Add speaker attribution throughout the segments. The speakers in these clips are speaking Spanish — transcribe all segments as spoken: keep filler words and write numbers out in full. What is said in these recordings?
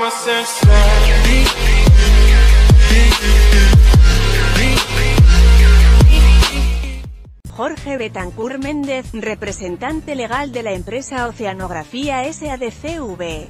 Speaker 1: Jorge Betancur Méndez, representante legal de la empresa Oceanografía S A D C V.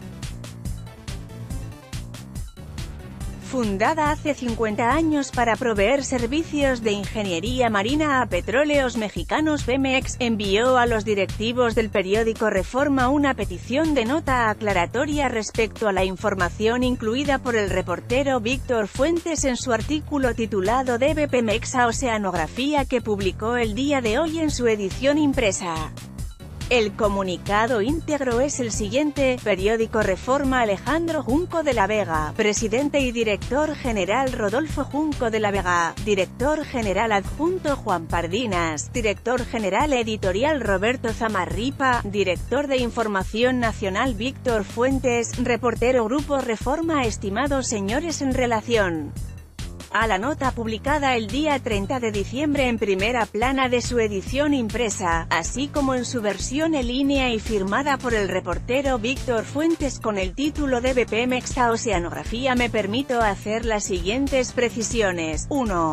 Speaker 1: Fundada hace cincuenta años para proveer servicios de ingeniería marina a petróleos mexicanos, Pemex envió a los directivos del periódico Reforma una petición de nota aclaratoria respecto a la información incluida por el reportero Víctor Fuentes en su artículo titulado ¿Debe Pemex a Oceanografía?, que publicó el día de hoy en su edición impresa. El comunicado íntegro es el siguiente: periódico Reforma. Alejandro Junco de la Vega, presidente y director general Rodolfo Junco de la Vega, director general adjunto Juan Pardinas, director general editorial Roberto Zamarripa, director de Información Nacional Víctor Fuentes, reportero Grupo Reforma. Estimados señores, en relación a la nota publicada el día treinta de diciembre en primera plana de su edición impresa, así como en su versión en línea y firmada por el reportero Víctor Fuentes con el título ¿Debe Pemex a Oceanografía?, me permito hacer las siguientes precisiones. uno.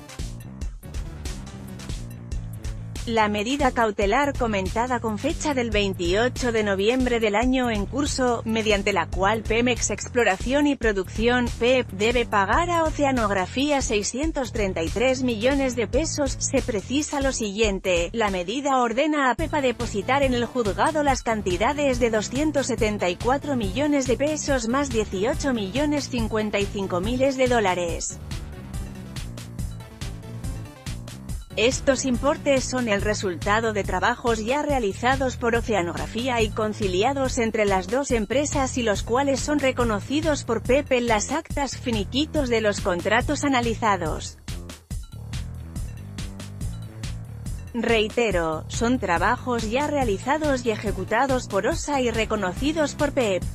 Speaker 1: La medida cautelar comentada con fecha del veintiocho de noviembre del año en curso, mediante la cual Pemex Exploración y Producción, P E P, debe pagar a Oceanografía seiscientos treinta y tres millones de pesos, se precisa lo siguiente: la medida ordena a P E P a depositar en el juzgado las cantidades de doscientos setenta y cuatro millones de pesos más dieciocho millones cincuenta y cinco miles de dólares. Estos importes son el resultado de trabajos ya realizados por Oceanografía y conciliados entre las dos empresas y los cuales son reconocidos por P E P en las actas finiquitos de los contratos analizados. Reitero, son trabajos ya realizados y ejecutados por O S A y reconocidos por P E P.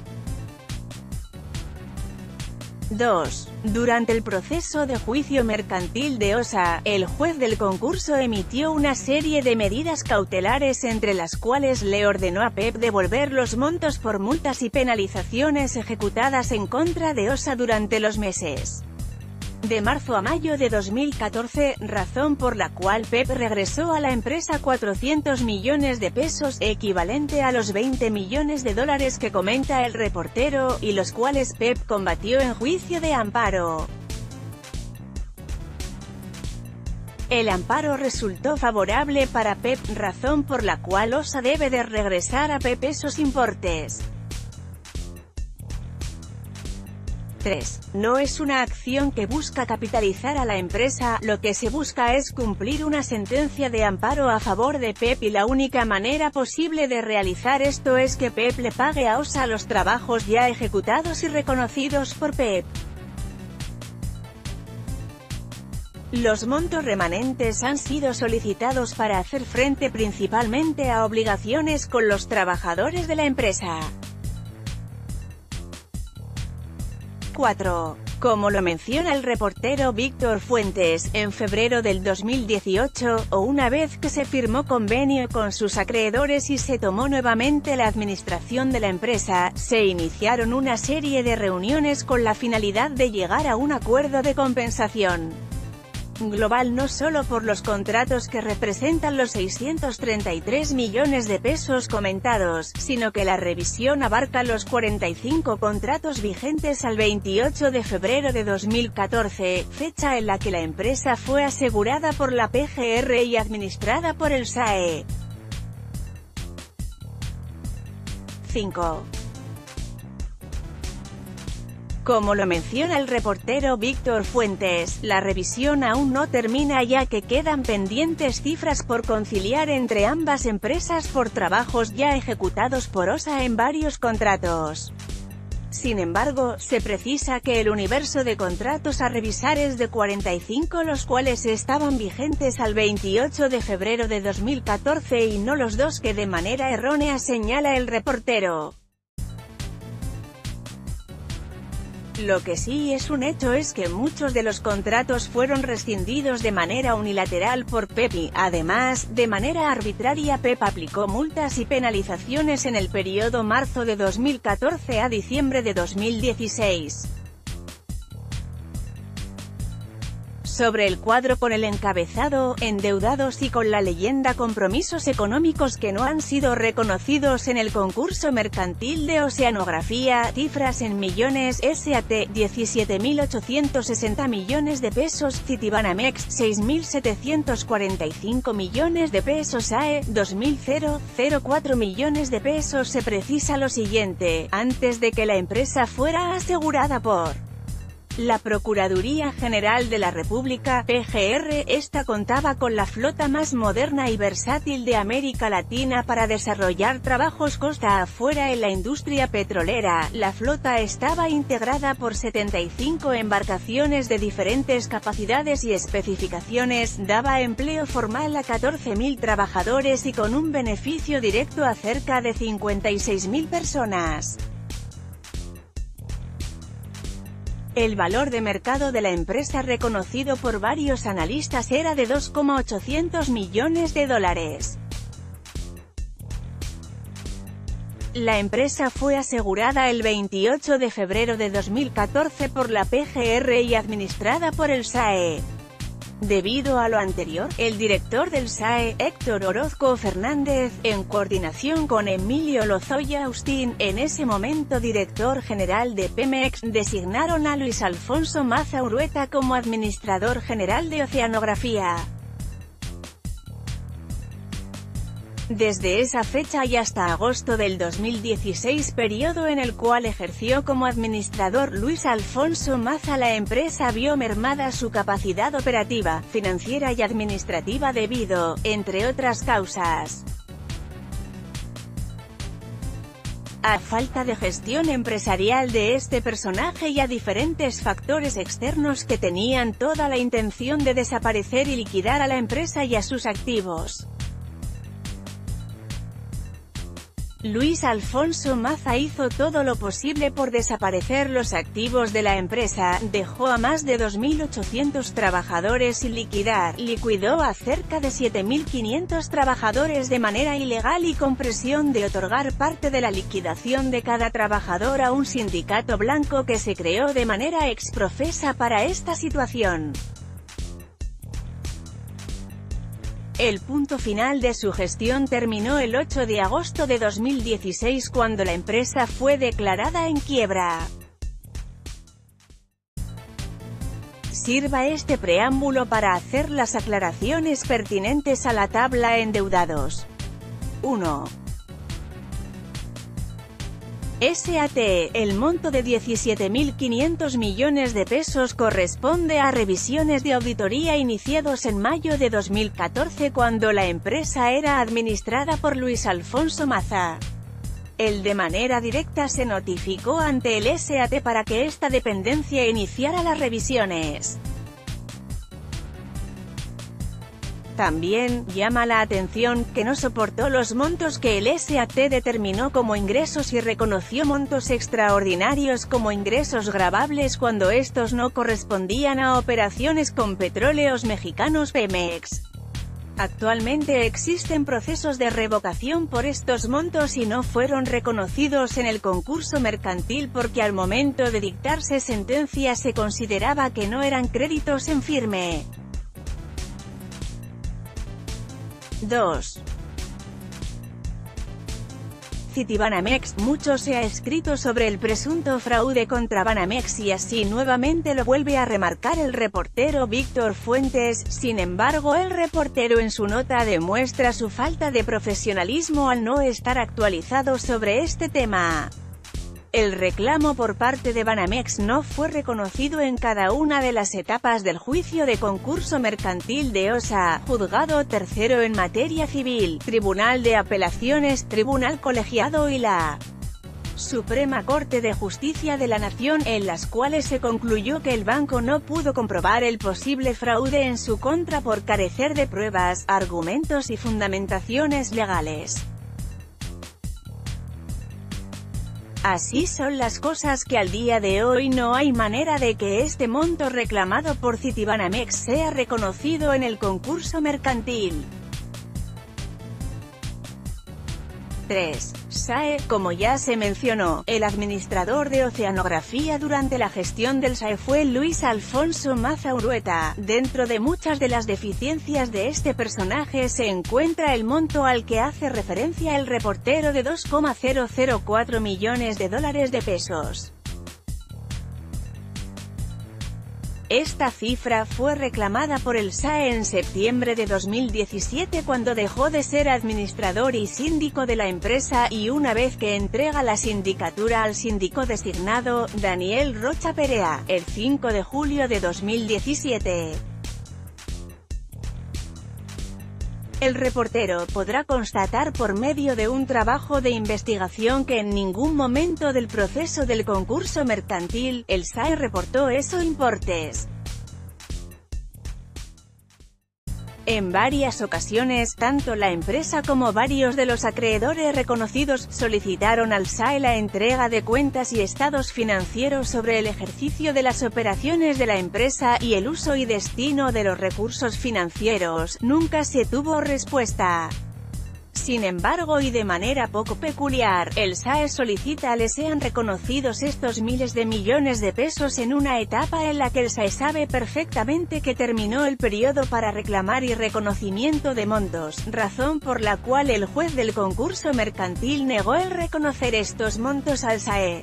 Speaker 1: dos. Durante el proceso de juicio mercantil de O S A, el juez del concurso emitió una serie de medidas cautelares, entre las cuales le ordenó a P E P devolver los montos por multas y penalizaciones ejecutadas en contra de O S A durante los meses de marzo a mayo de dos mil catorce, razón por la cual P E P regresó a la empresa cuatrocientos millones de pesos, equivalente a los veinte millones de dólares que comenta el reportero, y los cuales P E P combatió en juicio de amparo. El amparo resultó favorable para P E P, razón por la cual O S A debe de regresar a P E P esos importes. tres. No es una acción que busca capitalizar a la empresa, lo que se busca es cumplir una sentencia de amparo a favor de P E P y la única manera posible de realizar esto es que P E P le pague a O S A los trabajos ya ejecutados y reconocidos por P E P. Los montos remanentes han sido solicitados para hacer frente principalmente a obligaciones con los trabajadores de la empresa. cuatro. Como lo menciona el reportero Víctor Fuentes, en febrero del dos mil dieciocho, o una vez que se firmó convenio con sus acreedores y se tomó nuevamente la administración de la empresa, se iniciaron una serie de reuniones con la finalidad de llegar a un acuerdo de compensación global, no solo por los contratos que representan los seiscientos treinta y tres millones de pesos comentados, sino que la revisión abarca los cuarenta y cinco contratos vigentes al veintiocho de febrero de dos mil catorce, fecha en la que la empresa fue asegurada por la P G R y administrada por el S A E. cinco. Como lo menciona el reportero Víctor Fuentes, la revisión aún no termina ya que quedan pendientes cifras por conciliar entre ambas empresas por trabajos ya ejecutados por O S A en varios contratos. Sin embargo, se precisa que el universo de contratos a revisar es de cuarenta y cinco, los cuales estaban vigentes al veintiocho de febrero de dos mil catorce y no los dos que de manera errónea señala el reportero. Lo que sí es un hecho es que muchos de los contratos fueron rescindidos de manera unilateral por P E P. Además, de manera arbitraria P E P aplicó multas y penalizaciones en el periodo marzo de dos mil catorce a diciembre de dos mil dieciséis. Sobre el cuadro con el encabezado, endeudados y con la leyenda compromisos económicos que no han sido reconocidos en el concurso mercantil de oceanografía, cifras en millones, S A T, diecisiete mil ochocientos sesenta millones de pesos, Citibanamex, seis mil setecientos cuarenta y cinco millones de pesos, A E, dos mil cuatro millones de pesos. Se precisa lo siguiente, antes de que la empresa fuera asegurada por la Procuraduría General de la República, P G R, esta contaba con la flota más moderna y versátil de América Latina para desarrollar trabajos costa afuera en la industria petrolera. La flota estaba integrada por setenta y cinco embarcaciones de diferentes capacidades y especificaciones, daba empleo formal a catorce mil trabajadores y con un beneficio directo a cerca de cincuenta y seis mil personas. El valor de mercado de la empresa, reconocido por varios analistas, era de dos coma ochocientos millones de dólares. La empresa fue asegurada el veintiocho de febrero de dos mil catorce por la P G R y administrada por el S A E. Debido a lo anterior, el director del S A E, Héctor Orozco Fernández, en coordinación con Emilio Lozoya Austín, en ese momento director general de Pemex, designaron a Luis Alfonso Maza Urueta como administrador general de Oceanografía. Desde esa fecha y hasta agosto del dos mil dieciséis, periodo en el cual ejerció como administrador Luis Alfonso Maza, la empresa vio mermada su capacidad operativa, financiera y administrativa debido, entre otras causas, a falta de gestión empresarial de este personaje y a diferentes factores externos que tenían toda la intención de desaparecer y liquidar a la empresa y a sus activos. Luis Alfonso Maza hizo todo lo posible por desaparecer los activos de la empresa, dejó a más de dos mil ochocientos trabajadores sin liquidar, liquidó a cerca de siete mil quinientos trabajadores de manera ilegal y con presión de otorgar parte de la liquidación de cada trabajador a un sindicato blanco que se creó de manera exprofesa para esta situación. El punto final de su gestión terminó el ocho de agosto de dos mil dieciséis cuando la empresa fue declarada en quiebra. Sirva este preámbulo para hacer las aclaraciones pertinentes a la tabla endeudados. uno. S A T, el monto de diecisiete mil quinientos millones de pesos corresponde a revisiones de auditoría iniciados en mayo de dos mil catorce cuando la empresa era administrada por Luis Alfonso Maza. El de manera directa se notificó ante el S A T para que esta dependencia iniciara las revisiones. También, llama la atención, que no soportó los montos que el S A T determinó como ingresos y reconoció montos extraordinarios como ingresos gravables cuando estos no correspondían a operaciones con Petróleos Mexicanos Pemex. Actualmente existen procesos de revocación por estos montos y no fueron reconocidos en el concurso mercantil porque al momento de dictarse sentencia se consideraba que no eran créditos en firme. dos. Citibanamex. Mucho se ha escrito sobre el presunto fraude contra Banamex y así nuevamente lo vuelve a remarcar el reportero Víctor Fuentes. Sin embargo, el reportero en su nota demuestra su falta de profesionalismo al no estar actualizado sobre este tema. El reclamo por parte de Banamex no fue reconocido en cada una de las etapas del juicio de concurso mercantil de O S A, Juzgado Tercero en Materia Civil, Tribunal de Apelaciones, Tribunal Colegiado y la Suprema Corte de Justicia de la Nación, en las cuales se concluyó que el banco no pudo comprobar el posible fraude en su contra por carecer de pruebas, argumentos y fundamentaciones legales. Así son las cosas que al día de hoy no hay manera de que este monto reclamado por Citibanamex sea reconocido en el concurso mercantil. tres. S A E. Como ya se mencionó, el administrador de Oceanografía durante la gestión del S A E fue Luis Alfonso Maza Urueta. Dentro de muchas de las deficiencias de este personaje se encuentra el monto al que hace referencia el reportero de dos coma cero cero cuatro millones de dólares de pesos. Esta cifra fue reclamada por el S A E en septiembre de dos mil diecisiete cuando dejó de ser administrador y síndico de la empresa, y una vez que entrega la sindicatura al síndico designado, Daniel Rocha Perea, el cinco de julio de dos mil diecisiete. El reportero podrá constatar por medio de un trabajo de investigación que en ningún momento del proceso del concurso mercantil, el S A E reportó esos importes. En varias ocasiones, tanto la empresa como varios de los acreedores reconocidos solicitaron al S A E la entrega de cuentas y estados financieros sobre el ejercicio de las operaciones de la empresa y el uso y destino de los recursos financieros. Nunca se tuvo respuesta. Sin embargo, y de manera poco peculiar, el S A E solicita le sean reconocidos estos miles de millones de pesos en una etapa en la que el S A E sabe perfectamente que terminó el periodo para reclamar y reconocimiento de montos, razón por la cual el juez del concurso mercantil negó el reconocer estos montos al S A E.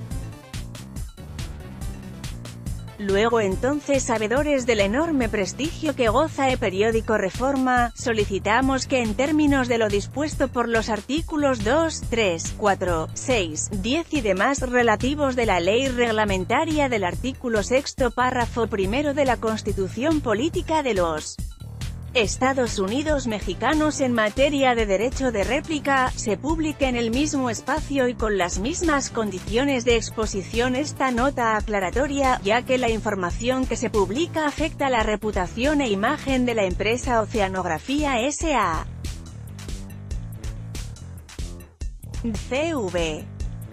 Speaker 1: Luego entonces, sabedores del enorme prestigio que goza el periódico Reforma, solicitamos que en términos de lo dispuesto por los artículos dos, tres, cuatro, seis, diez y demás relativos de la ley reglamentaria del artículo sexto párrafo primero de la Constitución Política de los Estados Unidos Mexicanos en materia de derecho de réplica, se publique en el mismo espacio y con las mismas condiciones de exposición esta nota aclaratoria, ya que la información que se publica afecta la reputación e imagen de la empresa Oceanografía S A C V.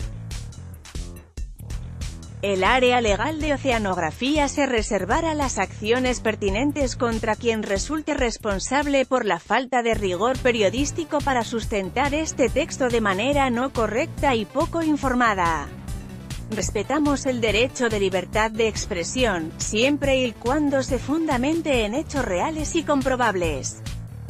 Speaker 1: El área legal de Oceanografía se reservará las acciones pertinentes contra quien resulte responsable por la falta de rigor periodístico para sustentar este texto de manera no correcta y poco informada. Respetamos el derecho de libertad de expresión, siempre y cuando se fundamente en hechos reales y comprobables.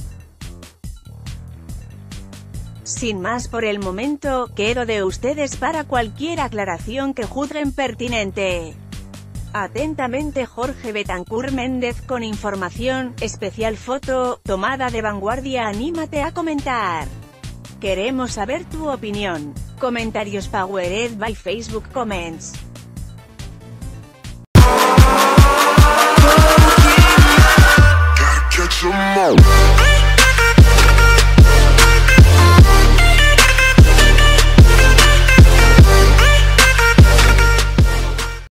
Speaker 1: Sin más por el momento, quedo de ustedes para cualquier aclaración que juzguen pertinente. Atentamente, Jorge Betancourt Méndez con información, especial foto, tomada de vanguardia. Anímate a comentar. Queremos saber tu opinión. Comentarios powered by Facebook Comments.
Speaker 2: Catch 'em all.